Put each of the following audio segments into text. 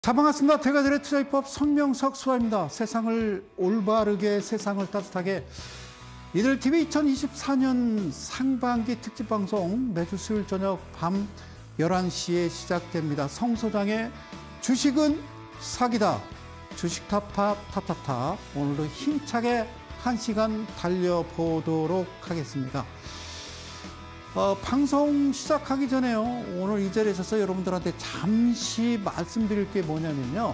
자, 반갑습니다. 대가들의 투자입법 손명석 수아입니다. 세상을 올바르게, 세상을 따뜻하게. 이들TV 2024년 상반기 특집 방송 매주 수요일 저녁 밤 11시에 시작됩니다. 성 소장의 주식은 사기다. 주식 탑탑. 오늘도 힘차게 1시간 달려보도록 하겠습니다. 방송 시작하기 전에요. 오늘 이 자리에 있어서 여러분들한테 잠시 말씀드릴 게 뭐냐면요.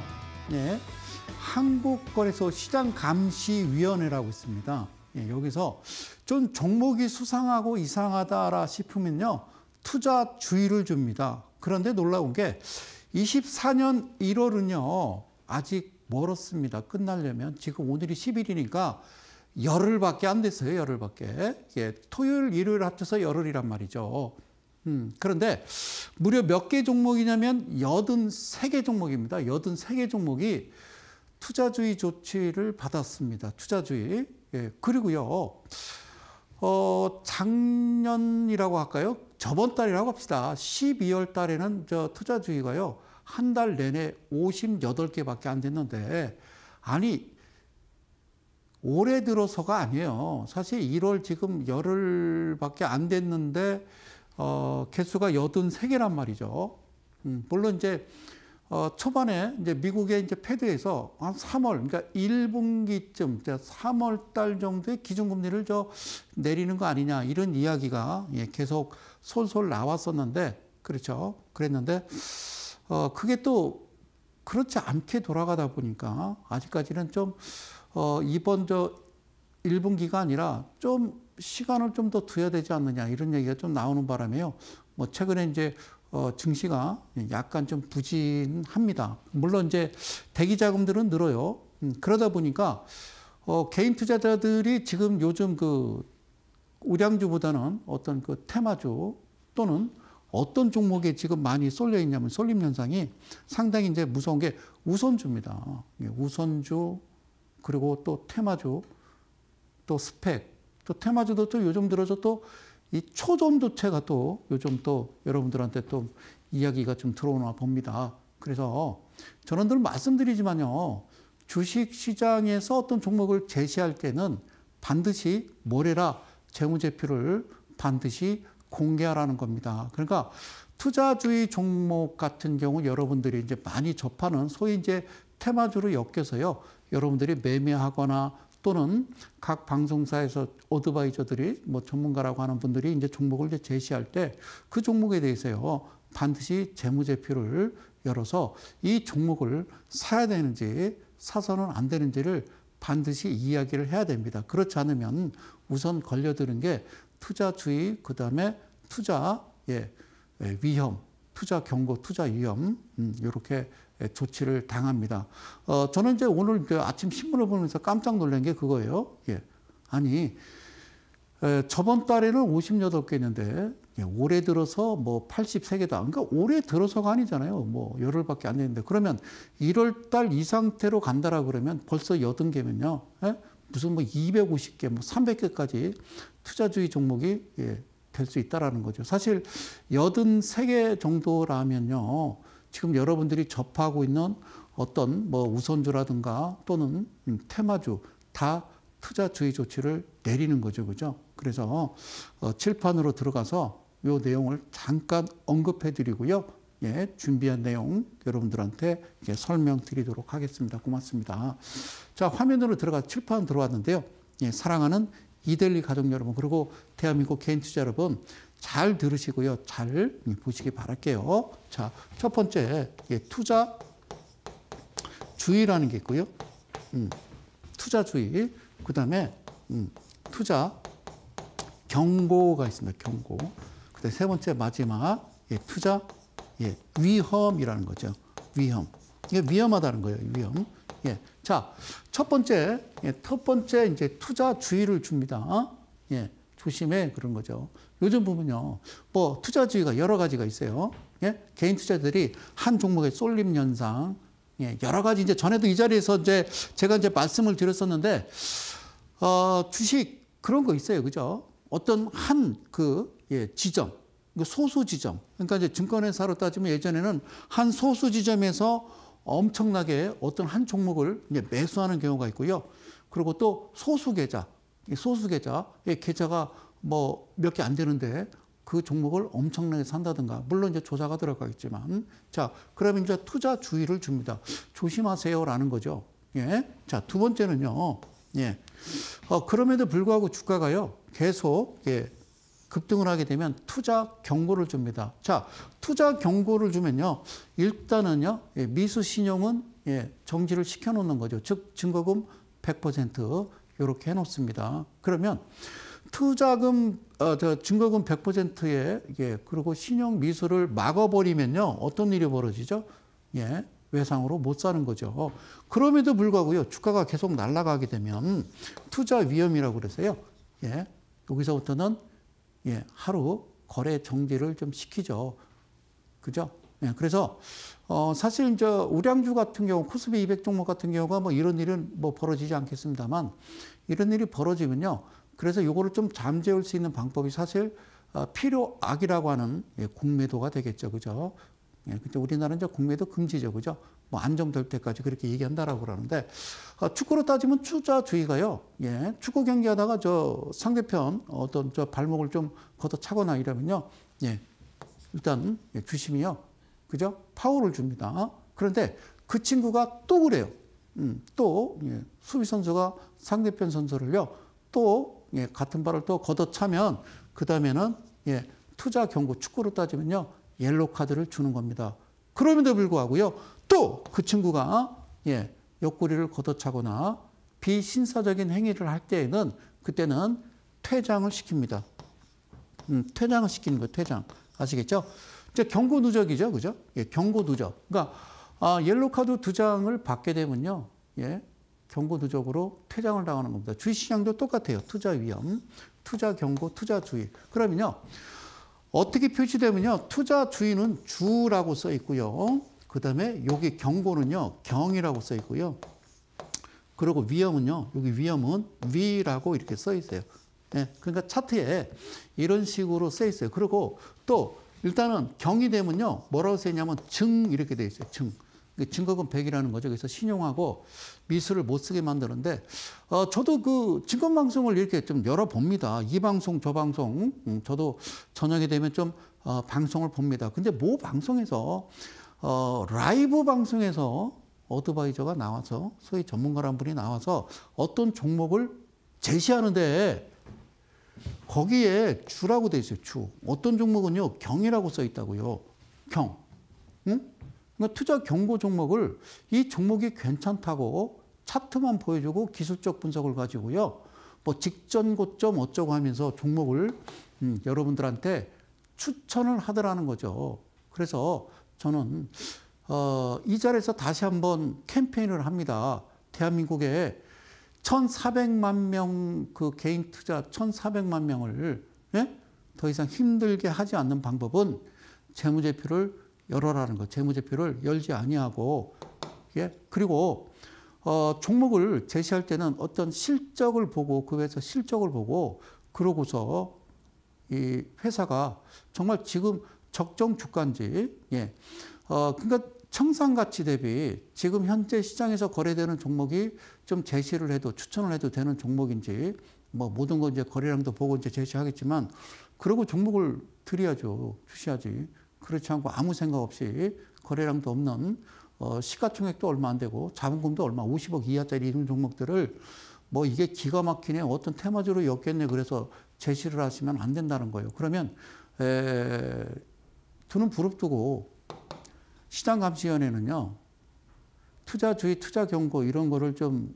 한국거래소 시장감시위원회라고 있습니다. 여기서 좀 종목이 수상하고 이상하다라 싶으면요. 투자 주의를 줍니다. 그런데 놀라운 게 24년 1월은요. 아직 멀었습니다. 끝나려면. 지금 오늘이 10일이니까 열흘밖에 안 됐어요. 열흘밖에. 토요일, 일요일 합쳐서 열흘이란 말이죠. 그런데 무려 몇 개 종목이냐면 83개 종목입니다. 83개 종목이 투자주의 조치를 받았습니다. 투자주의. 그리고요. 작년이라고 할까요? 저번 달이라고 합시다. 12월 달에는 투자주의가요. 한 달 내내 58개밖에 안 됐는데, 아니, 올해 들어서가 아니에요. 사실 1월 지금 열흘밖에 안 됐는데 개수가 83개란 말이죠. 물론 이제 초반에 이제 미국의 이제 패드에서 한 3월, 그러니까 1분기쯤 3월 달 정도의 기준금리를 내리는 거 아니냐 이런 이야기가 계속 솔솔 나왔었는데, 그렇죠. 그랬는데 그게 또 그렇지 않게 돌아가다 보니까 아직까지는 좀 이번 1분기가 아니라 좀 시간을 좀 더 둬야 되지 않느냐 이런 얘기가 좀 나오는 바람에요. 뭐 최근에 이제 증시가 약간 좀 부진합니다. 물론 이제 대기 자금들은 늘어요. 그러다 보니까 개인 투자자들이 지금 요즘 그 우량주보다는 어떤 그 테마주 또는 어떤 종목에 지금 많이 쏠려 있냐면 쏠림 현상이 상당히 이제 무서운 게 우선주입니다. 우선주 그리고 또 테마주, 또 스펙, 또 테마주도 또 요즘 들어서 또 이 초전도체가 또 요즘 또 여러분들한테 또 이야기가 좀 들어오나 봅니다. 그래서 저는 늘 말씀드리지만요. 주식 시장에서 어떤 종목을 제시할 때는 반드시 뭘 해라? 재무제표를 반드시 공개하라는 겁니다. 그러니까 투자주의 종목 같은 경우 여러분들이 이제 많이 접하는 소위 이제 테마주로 엮여서요. 여러분들이 매매하거나 또는 각 방송사에서 어드바이저들이 뭐 전문가라고 하는 분들이 이제 종목을 이제 제시할 때 그 종목에 대해서요. 반드시 재무제표를 열어서 이 종목을 사야 되는지 사서는 안 되는지를 반드시 이야기를 해야 됩니다. 그렇지 않으면 우선 걸려드는 게 투자주의, 그 다음에 투자 위험, 투자 경고, 투자 위험 이렇게 조치를 당합니다. 저는 이제 오늘 아침 신문을 보면서 깜짝 놀란 게 그거예요. 아니 저번 달에는 58개였는데 올해 들어서 뭐 83개다. 그러니까 올해 들어서가 아니잖아요. 뭐 열흘밖에 안 됐는데 그러면 1월 달 이 상태로 간다라 그러면 벌써 80개면요. 무슨 뭐 250개, 뭐 300개까지 투자주의 종목이 될 수 있다라는 거죠. 사실 83개 정도라면요. 지금 여러분들이 접하고 있는 어떤 뭐 우선주라든가 또는 테마주 다 투자주의 조치를 내리는 거죠. 그죠? 그래서 칠판으로 들어가서 이 내용을 잠깐 언급해 드리고요. 준비한 내용 여러분들한테 설명드리도록 하겠습니다. 고맙습니다. 자, 화면으로 칠판 들어왔는데요. 사랑하는 이데일리 가족 여러분, 그리고 대한민국 개인 투자 여러분, 잘 들으시고요. 잘 보시기 바랄게요. 자, 첫 번째, 투자 주의라는 게 있고요. 투자주의. 그 다음에, 투자 경고가 있습니다. 경고. 그 다음에 세 번째, 마지막, 투자 위험이라는 거죠. 위험. 이게 위험하다는 거예요. 위험. 자, 첫 번째 이제 투자 주의를 줍니다. 조심해 그런 거죠. 요즘 보면요, 뭐 투자주의가 여러 가지가 있어요. 개인 투자들이 한 종목의 쏠림 현상, 여러 가지 이제 전에도 이 자리에서 이제 제가 이제 말씀을 드렸었는데, 주식 그런 거 있어요, 그죠? 어떤 한 지점, 소수 지점. 그러니까 이제 증권회사로 따지면 예전에는 한 소수 지점에서 엄청나게 어떤 한 종목을 이제 매수하는 경우가 있고요. 그리고 또 소수 계좌, 소수 계좌의 계좌가 뭐 몇 개 안 되는데 그 종목을 엄청나게 산다든가. 물론 이제 조사가 들어가겠지만. 자, 그러면 이제 투자 주의를 줍니다. 조심하세요라는 거죠. 예. 자, 두 번째는요. 예. 그럼에도 불구하고 주가가요. 계속 예. 급등을 하게 되면 투자 경고를 줍니다. 자, 투자 경고를 주면요. 일단은요. 예, 미수 신용은 예, 정지를 시켜 놓는 거죠. 즉 증거금 100% 이렇게 해 놓습니다. 그러면 투자금 증거금 100%에 예, 그리고 신용 미수를 막아 버리면요. 어떤 일이 벌어지죠? 예. 외상으로 못 사는 거죠. 그럼에도 불구하고요. 주가가 계속 날아가게 되면 투자 위험이라고 그래서요. 예. 여기서부터는 예, 하루 거래 정지를 좀 시키죠. 그죠? 예, 그래서, 사실, 우량주 같은 경우, 코스피 200 종목 같은 경우가 뭐 이런 일은 뭐 벌어지지 않겠습니다만, 이런 일이 벌어지면요. 그래서 요거를 좀 잠재울 수 있는 방법이 사실, 필요악이라고 하는 예, 공매도가 되겠죠. 그죠? 예, 근데 우리나라는 이제 공매도 금지죠. 그죠? 뭐 안정될 때까지 그렇게 얘기한다라고 그러는데, 축구로 따지면 투자주의가요. 예, 축구 경기하다가 상대편 어떤 발목을 좀 걷어차거나 이러면요. 예, 일단 예, 주심이요. 그죠? 파울을 줍니다. 그런데 그 친구가 또 그래요. 또 예, 수비 선수가 상대편 선수를요. 또 예, 같은 발을 또 걷어차면 그 다음에는 예, 투자 경고 축구로 따지면요. 옐로 카드를 주는 겁니다. 그럼에도 불구하고요. 또 그 친구가 예, 옆구리를 걷어차거나 비신사적인 행위를 할 때에는 그때는 퇴장을 시킵니다. 퇴장을 시키는 거예요. 퇴장. 아시겠죠? 이제 경고 누적이죠. 그죠? 예, 경고 누적. 그러니까 옐로 카드 2장을 받게 되면요. 예, 경고 누적으로 퇴장을 당하는 겁니다. 주식시장도 똑같아요. 투자 위험, 투자 경고, 투자 주의. 그러면요. 어떻게 표시되면요. 투자 주의는 주라고 써 있고요. 그 다음에 여기 경고는요. 경이라고 써 있고요. 그리고 위험은요. 여기 위험은 위라고 이렇게 써 있어요. 예, 그러니까 차트에 이런 식으로 써 있어요. 그리고 또 일단은 경이 되면요. 뭐라고 써 있냐면 증 이렇게 돼 있어요. 증. 증거금 100이라는 거죠. 그래서 신용하고 미수를 못 쓰게 만드는데 저도 그 증권방송을 이렇게 좀 열어봅니다. 이 방송 저 방송 저도 저녁에 되면 좀 방송을 봅니다. 근데 모 방송에서 라이브 방송에서 어드바이저가 나와서 소위 전문가란 분이 나와서 어떤 종목을 제시하는데 거기에 주라고 돼 있어요. 주. 어떤 종목은요. 경이라고 써 있다고요. 경. 응? 그러니까 투자 경고 종목을 이 종목이 괜찮다고 차트만 보여주고 기술적 분석을 가지고요. 뭐 직전 고점 어쩌고 하면서 종목을 여러분들한테 추천을 하더라는 거죠. 그래서 저는 이 자리에서 다시 한번 캠페인을 합니다. 대한민국에 1,400만 명 그 개인 투자 1,400만 명을 예? 더 이상 힘들게 하지 않는 방법은 재무제표를 열어라는 거. 재무제표를 열지 아니하고 예? 그리고 종목을 제시할 때는 어떤 실적을 보고 그 회사 실적을 보고 그러고서 이 회사가 정말 지금 적정 주가인지 예. 그러니까 청산가치 대비 지금 현재 시장에서 거래되는 종목이 좀 제시를 해도 추천을 해도 되는 종목인지 뭐 모든 거 이제 거래량도 보고 이제 제시하겠지만 그러고 종목을 드려야죠. 주시하지. 그렇지 않고 아무 생각 없이 거래량도 없는 시가총액도 얼마 안 되고 자본금도 얼마 50억 이하짜리 이런 종목들을 뭐 이게 기가 막히네 어떤 테마주로 엮겠네 그래서 제시를 하시면 안 된다는 거예요. 그러면 두 눈 부릅뜨고 시장감시위원회는요. 투자주의, 투자경고 이런 거를 좀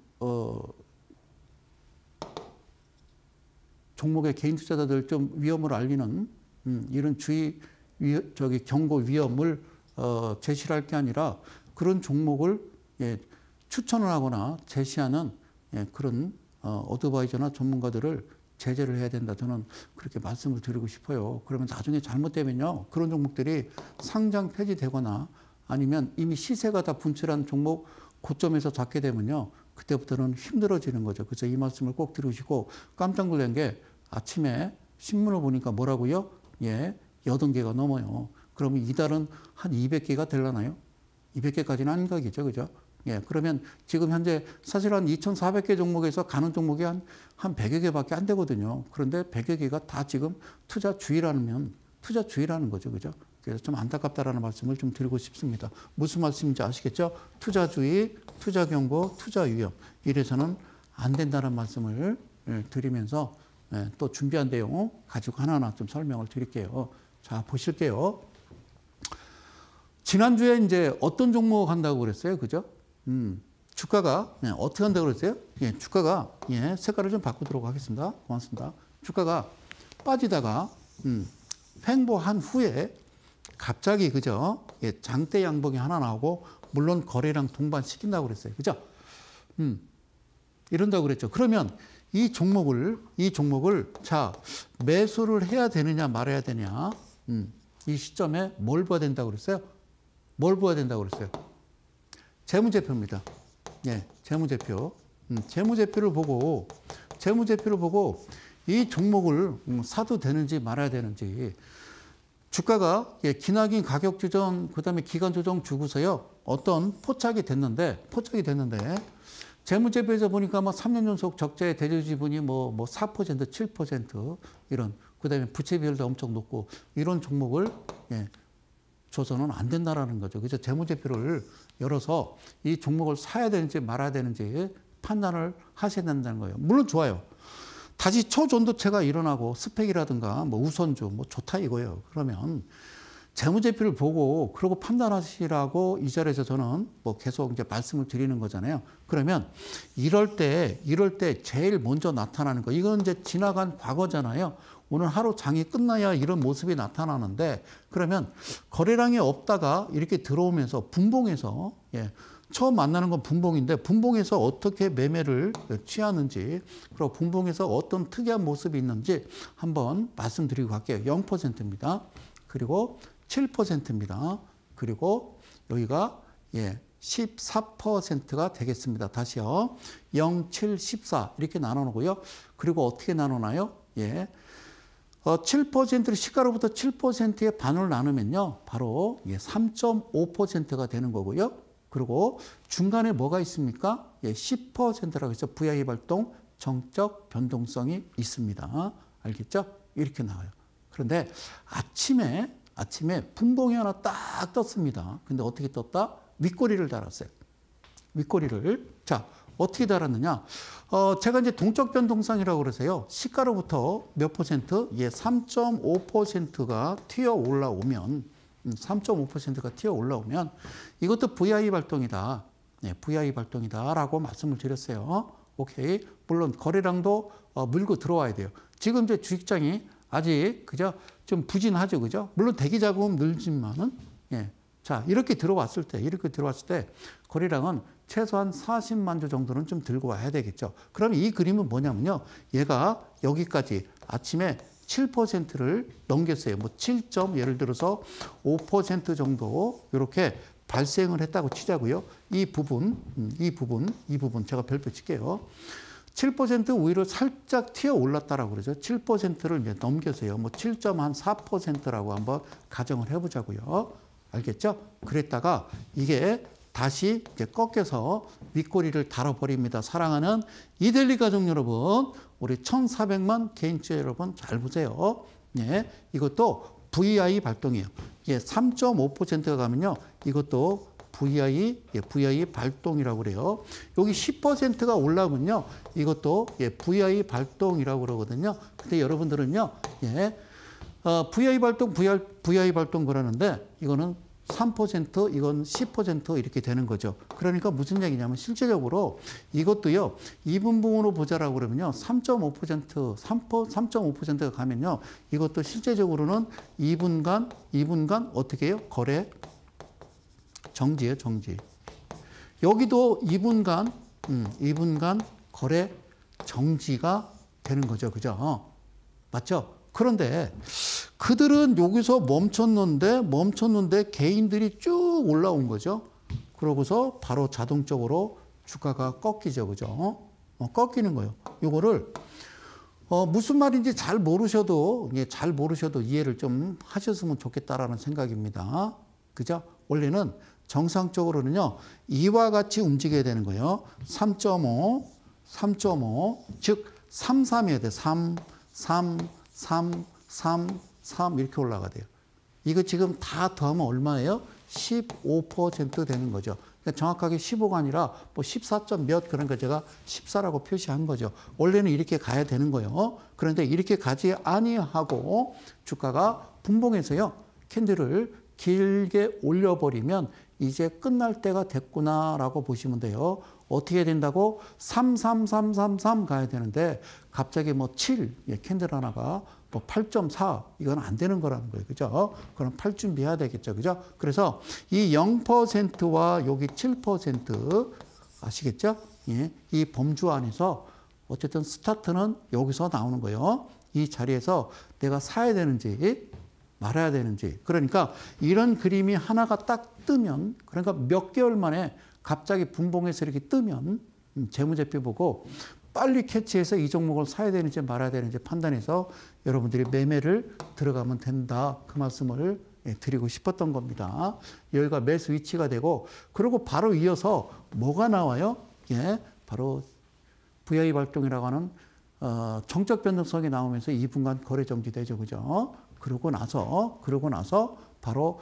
종목의 개인 투자자들 좀 위험을 알리는 이런 경고 위험을 제시를 할 게 아니라 그런 종목을 예, 추천을 하거나 제시하는 예, 그런 어드바이저나 전문가들을 제재를 해야 된다. 저는 그렇게 말씀을 드리고 싶어요. 그러면 나중에 잘못되면요. 그런 종목들이 상장 폐지되거나 아니면 이미 시세가 다 분출한 종목 고점에서 잡게 되면요. 그때부터는 힘들어지는 거죠. 그래서 이 말씀을 꼭 들으시고 깜짝 놀란 게 아침에 신문을 보니까 뭐라고요? 예, 80개가 넘어요. 그러면 이달은 한 200개가 되려나요? 200개까지는 아닌 거겠죠. 그죠? 예, 그러면 지금 현재 사실 한 2,400개 종목에서 가는 종목이 한 100여 개밖에 안 되거든요. 그런데 100여 개가 다 지금 투자주의라는 거죠. 그죠? 그래서 좀 안타깝다라는 말씀을 좀 드리고 싶습니다. 무슨 말씀인지 아시겠죠? 투자주의, 투자경고, 투자위험. 이래서는 안 된다는 말씀을 드리면서 또 준비한 내용 가지고 하나하나 좀 설명을 드릴게요. 자, 보실게요. 지난주에 이제 어떤 종목 한다고 그랬어요? 그죠? 주가가 어떻게 한다고 그랬어요? 예, 주가가 색깔을 좀 바꾸도록 하겠습니다. 고맙습니다. 주가가 빠지다가 횡보한 후에 갑자기 그죠? 예, 장대 양봉이 하나 나오고 물론 거래량 동반시킨다고 그랬어요. 그죠? 이런다고 그랬죠. 그러면 이 종목을 자, 매수를 해야 되느냐 말아야 되냐? 이 시점에 뭘 봐야 된다고 그랬어요? 뭘 봐야 된다고 그랬어요? 재무제표입니다. 예, 재무제표. 재무제표를 보고 이 종목을 사도 되는지 말아야 되는지. 주가가 기나긴 가격 조정, 그다음에 기간 조정 주고서요. 어떤 포착이 됐는데 재무제표에서 보니까 뭐 3년 연속 적자의 대주 지분이 뭐 4%, 7% 이런, 그다음에 부채 비율도 엄청 높고 이런 종목을 줘서는 안 된다라는 거죠. 그래서 재무제표를 열어서 이 종목을 사야 되는지 말아야 되는지 판단을 하셔야 된다는 거예요. 물론 좋아요. 다시 초전도체가 일어나고 스펙이라든가 뭐 우선주 뭐 좋다 이거예요. 그러면 재무제표를 보고 그러고 판단하시라고 이 자리에서 저는 뭐 계속 이제 말씀을 드리는 거잖아요. 그러면 이럴 때 제일 먼저 나타나는 거, 이건 이제 지나간 과거잖아요. 오늘 하루 장이 끝나야 이런 모습이 나타나는데, 그러면 거래량이 없다가 이렇게 들어오면서 분봉에서 처음 만나는 건 분봉인데 분봉에서 어떻게 매매를 취하는지, 그리고 분봉에서 어떤 특이한 모습이 있는지 한번 말씀드리고 갈게요. 0%입니다. 그리고 7%입니다. 그리고 여기가 14%가 되겠습니다. 다시요. 0, 7, 14 이렇게 나눠놓고요. 그리고 어떻게 나누나요? 7%를 시가로부터 7%의 반을 나누면요. 바로 3.5%가 되는 거고요. 그리고 중간에 뭐가 있습니까? 10%라고 해서 VI 발동 정적 변동성이 있습니다. 알겠죠? 이렇게 나와요. 그런데 아침에 분봉이 하나 딱 떴습니다. 근데 어떻게 떴다? 윗꼬리를 달았어요. 윗꼬리를. 자, 어떻게 달았느냐? 제가 이제 동적 변동성이라고 그러세요. 시가로부터 몇 %? 3.5%가 튀어 올라오면, 3.5%가 튀어 올라오면 이것도 VI 발동이다. VI 발동이다라고 말씀을 드렸어요. 오케이. 물론 거래량도 물고 들어와야 돼요. 지금 이제 주식장이 아직 그죠? 좀 부진하죠, 그죠? 물론 대기 자금은 늘지만은 자, 이렇게 들어왔을 때 거래량은 최소한 40만 주 정도는 좀 들고 와야 되겠죠. 그럼 이 그림은 뭐냐면요. 얘가 여기까지 아침에 7%를 넘겼어요. 뭐 7. 예를 들어서 5% 정도 이렇게 발생을 했다고 치자고요. 이 부분 제가 별표 칠게요. 7% 위로 살짝 튀어 올랐다라고 그러죠. 7%를 이제 넘겨서요. 뭐 7.4%라고 한번 가정을 해보자고요. 알겠죠? 그랬다가 이게 다시 이제 꺾여서 윗꼬리를 달아버립니다. 사랑하는 이데일리 가족 여러분, 우리 1,400만 개인주의 여러분 잘 보세요. 이것도 VI 발동이에요. 3.5%가 가면요. 이것도 VI 발동이라고 그래요. 여기 10%가 올라오면요. 이것도 VI 발동이라고 그러거든요. 근데 여러분들은요. VI 발동 그러는데 이거는 3%, 이건 10% 이렇게 되는 거죠. 그러니까 무슨 얘기냐면 실제적으로 이것도요. 이분봉으로 보자라고 그러면요. 3.5%가 가면요. 이것도 실제적으로는 2분간 어떻게 해요? 거래 정지예요, 정지. 여기도 2분간 거래 정지가 되는 거죠. 그죠? 맞죠? 그런데 그들은 여기서 멈췄는데 개인들이 쭉 올라온 거죠. 그러고서 바로 자동적으로 주가가 꺾이죠. 그죠? 꺾이는 거예요. 이거를 무슨 말인지 잘 모르셔도 이해를 좀 하셨으면 좋겠다라는 생각입니다. 그죠? 원래는 정상적으로는요. 이와 같이 움직여야 되는 거예요. 3.5, 3.5, 즉 3, 3이어야 돼. 3, 3, 3, 3, 3 이렇게 올라가야 돼요. 이거 지금 다 더하면 얼마예요? 15% 되는 거죠. 그러니까 정확하게 15가 아니라 뭐 14. 몇 그러니까 제가 14라고 표시한 거죠. 원래는 이렇게 가야 되는 거예요. 그런데 이렇게 가지 아니하고 주가가 분봉해서요. 캔들을 길게 올려버리면 이제 끝날 때가 됐구나라고 보시면 돼요. 어떻게 된다고? 3, 3, 3, 3, 3 가야 되는데 갑자기 뭐 7, 캔들 하나가 뭐 8.4 이건 안 되는 거라는 거예요. 그죠? 그럼 8 준비해야 되겠죠. 그죠? 그래서 이 0%와 여기 7% 아시겠죠? 예, 이 범주 안에서 어쨌든 스타트는 여기서 나오는 거예요. 이 자리에서 내가 사야 되는지 말아야 되는지. 그러니까 이런 그림이 하나가 딱 뜨면 그러니까 몇 개월 만에 갑자기 분봉해서 이렇게 뜨면 재무제표 보고 빨리 캐치해서 이 종목을 사야 되는지 말아야 되는지 판단해서 여러분들이 매매를 들어가면 된다. 그 말씀을 드리고 싶었던 겁니다. 여기가 매수 위치가 되고 그리고 바로 이어서 뭐가 나와요? 예, 바로 VI 발동이라고 하는 정적 변동성이 나오면서 2분간 거래 정지되죠. 그죠? 그러고 나서 바로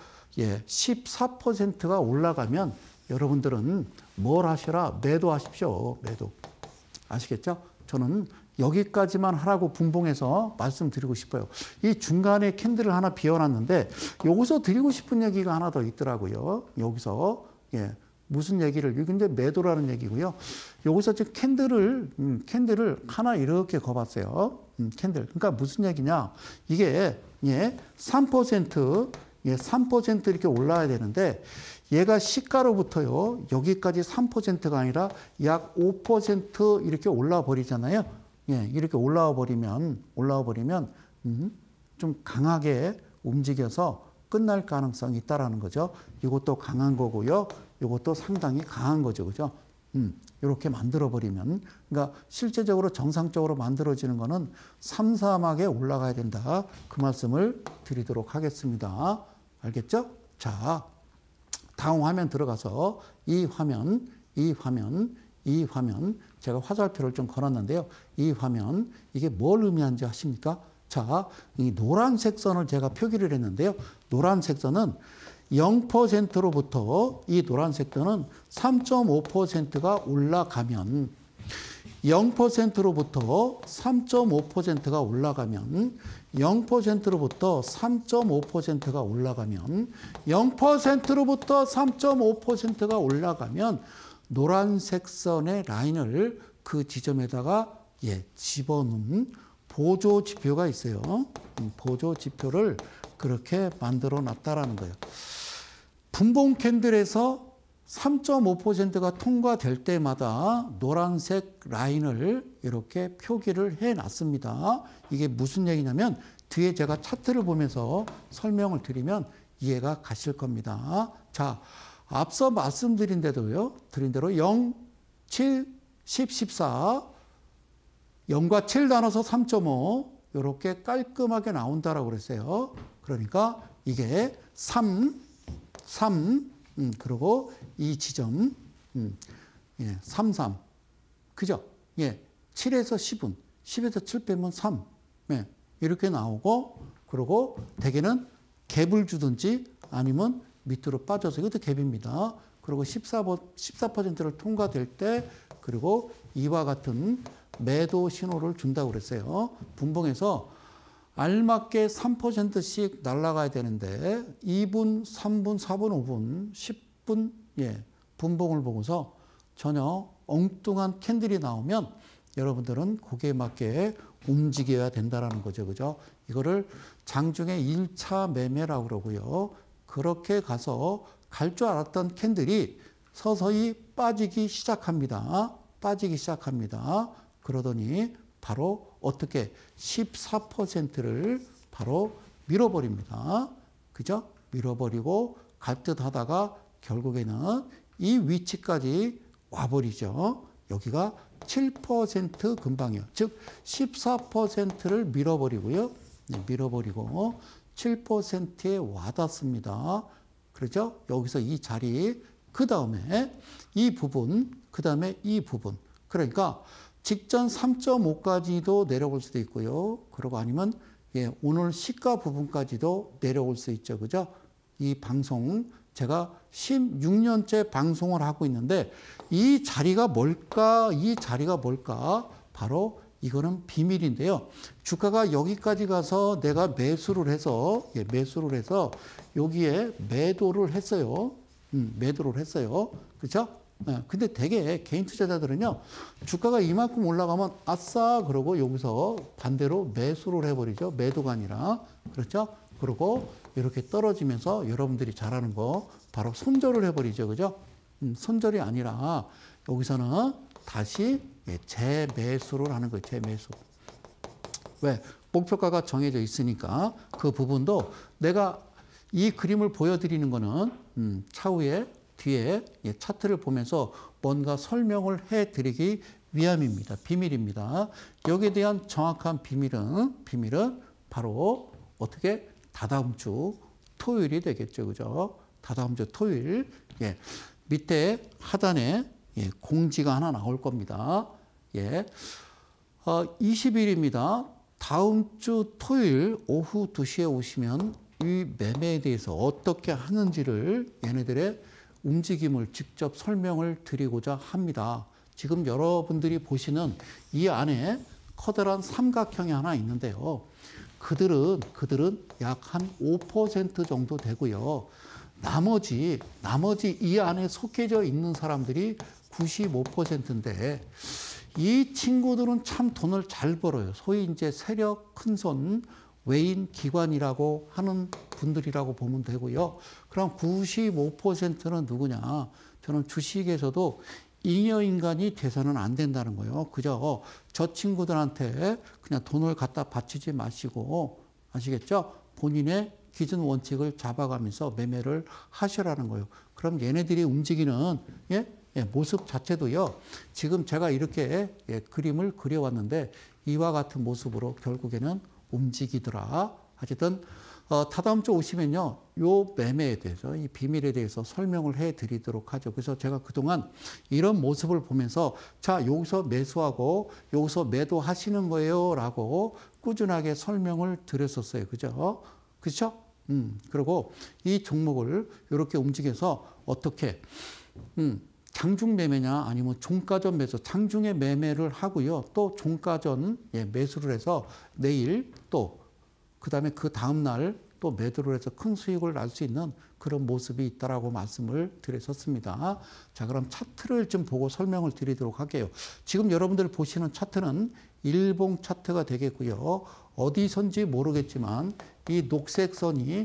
14%가 올라가면 여러분들은 뭘 하셔라? 매도하십시오. 매도. 아시겠죠? 저는 여기까지만 하라고 분봉해서 말씀드리고 싶어요. 이 중간에 캔들을 하나 비워놨는데 여기서 드리고 싶은 얘기가 하나 더 있더라고요. 여기서 무슨 얘기를 근데 매도라는 얘기고요. 여기서 지금 캔들을 하나 이렇게 거봤어요. 캔들. 그러니까 무슨 얘기냐? 이게 3% 3% 이렇게 올라야 되는데 얘가 시가로부터요. 여기까지 3%가 아니라 약 5% 이렇게 올라와 버리잖아요. 이렇게 올라와 버리면 좀 강하게 움직여서 끝날 가능성이 있다라는 거죠. 이것도 강한 거고요. 이것도 상당히 강한 거죠. 그죠? 이렇게 만들어 버리면 그러니까 실제적으로 정상적으로 만들어지는 거는 삼삼하게 올라가야 된다. 그 말씀을 드리도록 하겠습니다. 알겠죠? 자, 다음 화면 들어가서 이 화면 제가 화살표를 좀 걸었는데요. 이 화면 이게 뭘 의미하는지 아십니까? 자, 이 노란색 선을 제가 표기를 했는데요. 노란색 선은 0%로부터 이 노란색 선은 3.5%가 올라가면 0%로부터 3.5%가 올라가면 0%로부터 3.5%가 올라가면 0%로부터 3.5%가 올라가면 노란색 선의 라인을 그 지점에다가 집어넣은 보조 지표가 있어요. 보조 지표를 그렇게 만들어 놨다라는 거예요. 분봉 캔들에서 3.5%가 통과될 때마다 노란색 라인을 이렇게 표기를 해놨습니다. 이게 무슨 얘기냐면 뒤에 제가 차트를 보면서 설명을 드리면 이해가 가실 겁니다. 자, 앞서 말씀드린 대로 0, 7, 10, 14 0과 7 나눠서 3.5 이렇게 깔끔하게 나온다라고 그랬어요. 그러니까 이게 3 그리고 이 지점 3, 3 그죠? 7에서 10은 10에서 7 빼면 3 이렇게 나오고 그리고 대개는 갭을 주든지 아니면 밑으로 빠져서 이것도 갭입니다. 그리고 14%를 통과될 때 그리고 이와 같은 매도 신호를 준다고 그랬어요. 분봉에서 알맞게 3%씩 날아가야 되는데 2분, 3분, 4분, 5분, 10분 분봉을 보고서 전혀 엉뚱한 캔들이 나오면 여러분들은 거기에 맞게 움직여야 된다는 거죠. 그죠? 이거를 장중에 1차 매매라고 그러고요. 그렇게 가서 갈 줄 알았던 캔들이 서서히 빠지기 시작합니다. 그러더니 바로 어떻게 14%를 바로 밀어버립니다. 그죠? 밀어버리고 갈 듯 하다가 결국에는 이 위치까지 와버리죠. 여기가 7% 근방이요. 즉 14%를 밀어버리고요. 밀어버리고 7%에 와닿습니다. 그렇죠? 여기서 이 자리, 그 다음에 이 부분, 그 다음에 이 부분. 그러니까 직전 3.5까지도 내려올 수도 있고요. 그리고 아니면 예, 오늘 시가 부분까지도 내려올 수 있죠. 그죠? 이 방송 제가 16년째 방송을 하고 있는데 이 자리가 뭘까? 이 자리가 뭘까? 바로 이거는 비밀인데요. 주가가 여기까지 가서 내가 매수를 해서 예, 매수를 해서 여기에 매도를 했어요. 매도를 했어요. 그렇죠? 네, 근데 대개 개인 투자자들은요, 주가가 이만큼 올라가면 아싸 그러고 여기서 반대로 매수를 해버리죠. 매도가 아니라. 그렇죠? 그리고 이렇게 떨어지면서 여러분들이 잘하는 거 바로 손절을 해버리죠. 그죠? 손절이 아니라 여기서는 다시 재매수를 하는 거예요. 재매수. 왜? 목표가가 정해져 있으니까 그 부분도 내가 이 그림을 보여드리는 거는 차후에 뒤에 차트를 보면서 뭔가 설명을 해드리기 위함입니다. 비밀입니다. 여기에 대한 정확한 비밀은 바로 어떻게 다다음 주 토요일이 되겠죠. 그죠? 다다음 주 토요일. 예. 밑에 하단에 예, 공지가 하나 나올 겁니다. 예. 20일입니다. 다음 주 토요일 오후 2시에 오시면 이 매매에 대해서 어떻게 하는지를 얘네들의 움직임을 직접 설명을 드리고자 합니다. 지금 여러분들이 보시는 이 안에 커다란 삼각형이 하나 있는데요. 그들은 약 한 5% 정도 되고요. 나머지 이 안에 속해져 있는 사람들이 95%인데 이 친구들은 참 돈을 잘 벌어요. 소위 이제 세력 큰손 외인 기관이라고 하는 분들이라고 보면 되고요. 그럼 95%는 누구냐? 저는 주식에서도 잉여인간이 돼서는 안 된다는 거예요. 그죠? 저 친구들한테 그냥 돈을 갖다 바치지 마시고, 아시겠죠? 본인의 기준 원칙을 잡아가면서 매매를 하시라는 거예요. 그럼 얘네들이 움직이는 모습 자체도요. 지금 제가 이렇게 그림을 그려왔는데 이와 같은 모습으로 결국에는 움직이더라. 어쨌든 다다음 주 오시면요, 요 매매에 대해서 이 비밀에 대해서 설명을 해드리도록 하죠. 그래서 제가 그동안 이런 모습을 보면서 자 여기서 매수하고 여기서 매도하시는 거예요라고 꾸준하게 설명을 드렸었어요. 그죠? 그렇죠? 그리고 이 종목을 이렇게 움직여서 어떻게 장중 매매냐 아니면 종가전 매수, 장중에 매매를 하고요. 또 종가전 매수를 해서 내일 또 그다음에 그 다음 날 또 매도를 해서 큰 수익을 날 수 있는 그런 모습이 있다라고 말씀을 드렸었습니다. 자, 그럼 차트를 좀 보고 설명을 드리도록 할게요. 지금 여러분들 보시는 차트는 일봉 차트가 되겠고요. 어디선지 모르겠지만 이 녹색 선이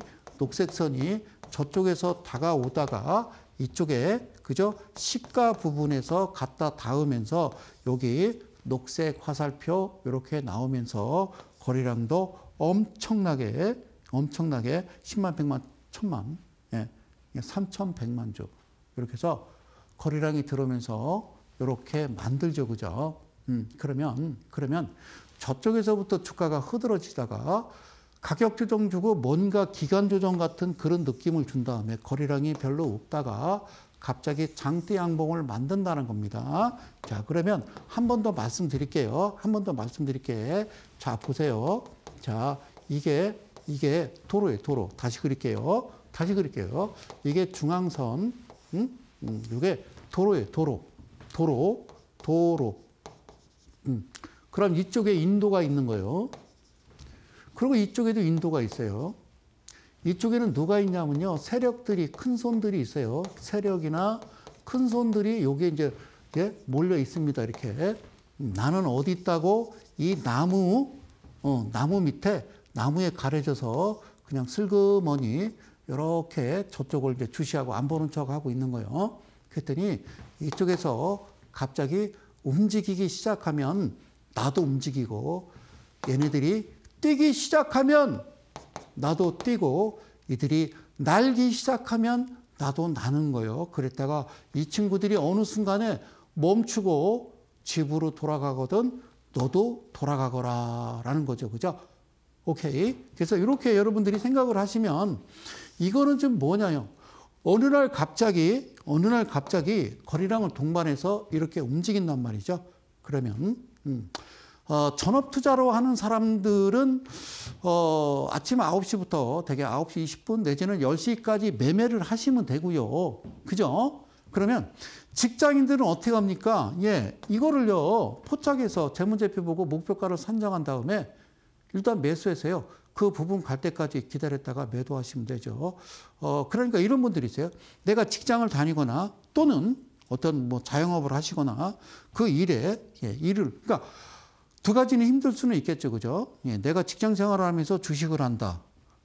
저쪽에서 다가오다가 이쪽에 그죠? 시가 부분에서 갖다 닿으면서 여기 녹색 화살표 이렇게 나오면서 거래량도 엄청나게 10만, 100만, 1000만, 3100만 주 이렇게 해서 거래량이 들어오면서 이렇게 만들죠. 그죠? 그러면 저쪽에서부터 주가가 흐드러지다가 가격 조정 주고 뭔가 기간 조정 같은 그런 느낌을 준 다음에 거래량이 별로 없다가 갑자기 장대 양봉을 만든다는 겁니다. 자, 그러면 한 번 더 말씀드릴게요. 자, 보세요. 자, 이게 도로예요, 도로. 다시 그릴게요. 이게 중앙선, 이게 도로예요, 도로. 그럼 이쪽에 인도가 있는 거예요. 그리고 이쪽에도 인도가 있어요. 이쪽에는 누가 있냐면요. 세력들이, 큰 손들이 있어요. 세력이나 큰 손들이 여기에 이제 몰려 있습니다. 이렇게. 나는 어디 있다고? 이 나무 밑에, 나무에 가려져서 그냥 슬그머니 이렇게 저쪽을 이제 주시하고 안 보는 척 하고 있는 거예요. 그랬더니 이쪽에서 갑자기 움직이기 시작하면 나도 움직이고 얘네들이 뛰기 시작하면 나도 뛰고 이들이 날기 시작하면 나도 나는 거예요. 그랬다가 이 친구들이 어느 순간에 멈추고 집으로 돌아가거든 너도 돌아가거라 라는 거죠. 그죠? 오케이. 그래서 이렇게 여러분들이 생각을 하시면 이거는 좀 뭐냐요. 어느 날 갑자기 거래량을 동반해서 이렇게 움직인단 말이죠. 그러면 전업 투자로 하는 사람들은 아침 9시부터 대개 9시 20분 내지는 10시까지 매매를 하시면 되고요. 그죠? 그러면 직장인들은 어떻게 합니까? 예, 이거를요, 포착해서 재무제표 보고 목표가를 산정한 다음에 일단 매수해서요, 그 부분 갈 때까지 기다렸다가 매도하시면 되죠. 그러니까 이런 분들이 있어요. 내가 직장을 다니거나 또는 어떤 뭐 자영업을 하시거나 그 일에, 그러니까 두 가지는 힘들 수는 있겠죠. 그죠? 예, 내가 직장 생활을 하면서 주식을 한다.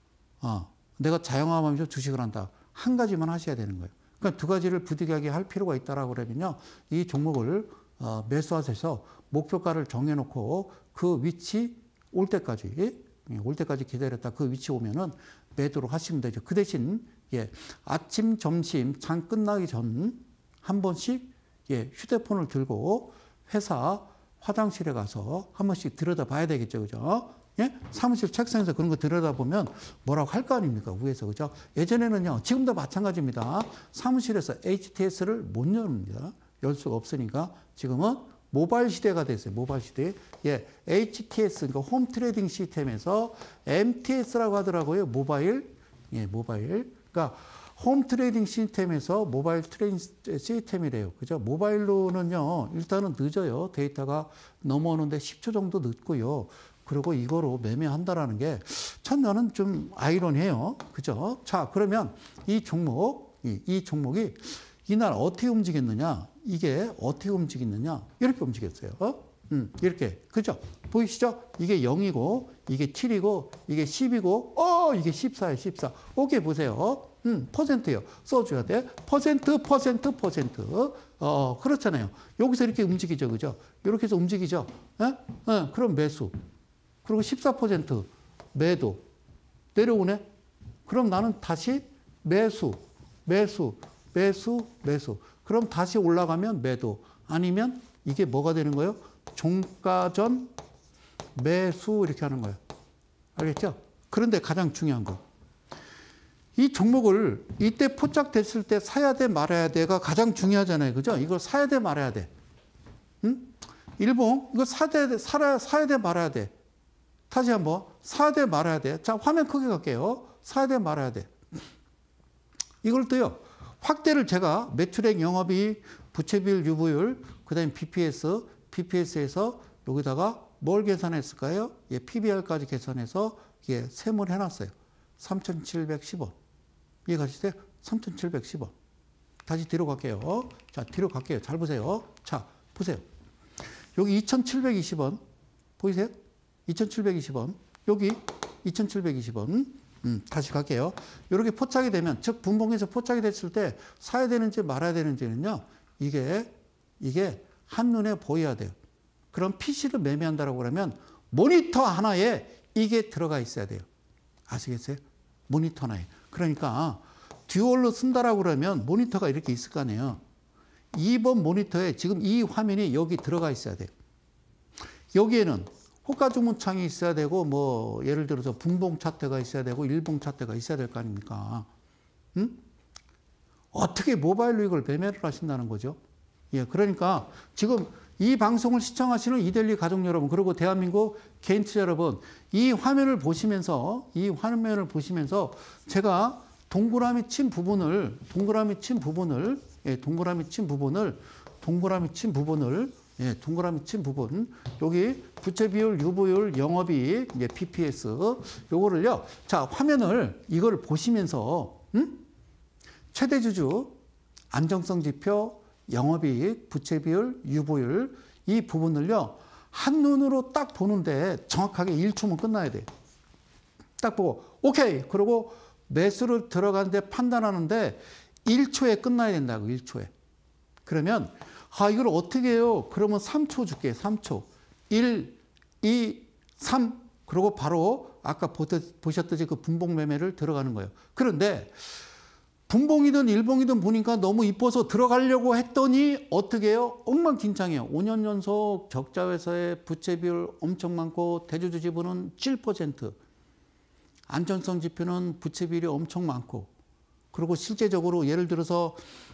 내가 자영업하면서 주식을 한다. 한 가지만 하셔야 되는 거예요. 그러니까 두 가지를 부득이하게 할 필요가 있다라고 그러면요, 이 종목을 매수하셔서 목표가를 정해놓고 그 위치 올 때까지 기다렸다 그 위치 오면은 매도를 하시면 되죠. 그 대신 아침, 점심 장 끝나기 전 한 번씩 휴대폰을 들고 회사 화장실에 가서 한 번씩 들여다봐야 되겠죠, 그죠? 예? 사무실 책상에서 그런 거 들여다보면 뭐라고 할 거 아닙니까? 위에서, 그죠? 예전에는요, 지금도 마찬가지입니다. 사무실에서 HTS를 못 엽니다. 열 수가 없으니까 지금은 모바일 시대가 됐어요. 모바일 시대. HTS, 그러니까 홈 트레이딩 시스템에서 MTS라고 하더라고요. 모바일. 그러니까 홈 트레이딩 시스템에서 모바일 트레이딩 시스템이래요. 그죠? 모바일로는요, 일단은 늦어요. 데이터가 넘어오는데 10초 정도 늦고요. 그리고 이거로 매매한다라는 게 참 나는 좀 아이러니해요. 그죠? 자, 그러면 이 종목이 이날 어떻게 움직였느냐? 이게 어떻게 움직였느냐? 이렇게 움직였어요. 이렇게. 그죠? 보이시죠? 이게 0이고, 이게 7이고, 이게 10이고, 이게 14예요, 14. 오케이, 보세요. 퍼센트예요. 써줘야 돼. 퍼센트. 그렇잖아요. 여기서 이렇게 움직이죠. 그죠? 이렇게 해서 움직이죠. 그럼 매수. 그리고 14% 매도. 내려오네. 그럼 나는 다시 매수. 그럼 다시 올라가면 매도. 아니면 이게 뭐가 되는 거예요? 종가 전 매수 이렇게 하는 거예요. 알겠죠? 그런데 가장 중요한 거. 이 종목을 이때 포착됐을 때 사야 돼 말아야 돼가 가장 중요하잖아요. 그죠? 이걸 사야 돼 말아야 돼. 일봉 이거 사야 돼 말아야 돼. 다시 한번 사야 돼 말아야 돼. 자, 화면 크게 갈게요. 사야 돼 말아야 돼. 이걸 또요. 확대를 제가 매출액, 영업이익, 부채비율, 유보율, 그다음에 BPS에서 여기다가 뭘 계산했을까요? PBR까지 계산해서 세모를 해놨어요. 3,710원. 이해가시세요? 3,710원. 다시 뒤로 갈게요. 자, 뒤로 갈게요. 잘 보세요. 자, 보세요. 여기 2,720원. 보이세요? 2,720원. 여기 2,720원. 다시 갈게요. 이렇게 포착이 되면, 즉 분봉에서 포착이 됐을 때 사야 되는지 말아야 되는지는요, 이게 한눈에 보여야 돼요. 그럼 PC를 매매한다라고 그러면 모니터 하나에 이게 들어가 있어야 돼요. 아시겠어요? 모니터 하나에. 그러니까 듀얼로 쓴다라고 그러면 모니터가 이렇게 있을 거 아니에요. 2번 모니터에 지금 이 화면이 여기 들어가 있어야 돼요. 여기에는 호가 주문창이 있어야 되고, 뭐 예를 들어서 분봉 차트가 있어야 되고, 일봉 차트가 있어야 될 거 아닙니까? 어떻게 모바일로 이걸 매매를 하신다는 거죠? 그러니까 지금 이 방송을 시청하시는 이데일리 가족 여러분, 그리고 대한민국 개인 투자 여러분, 이 화면을 보시면서 제가 동그라미 친 부분을 여기 부채비율, 유보율, 영업이익, BPS 요거를요. 자, 화면을 이걸 보시면서 최대주주, 안정성 지표, 영업이익, 부채비율, 유보율 이 부분을요. 한눈으로 딱 보는데 정확하게 1초면 끝나야 돼요. 딱 보고 오케이. 그리고 매수를 들어가는데 판단하는데 1초에 끝나야 된다고. 1초에. 그러면 이걸 어떻게 해요? 그러면 3초 줄게요. 3초. 1, 2, 3. 그리고 바로 아까 보셨듯이 그 분봉 매매를 들어가는 거예요. 그런데 분봉이든 일봉이든 보니까 너무 이뻐서 들어가려고 했더니 어떻게 해요? 엉망진창이에요. 5년 연속 적자회사의 부채비율 엄청 많고 대주주 지분은 7%. 안전성 지표는 부채비율이 엄청 많고 그리고 실제적으로 예를 들어서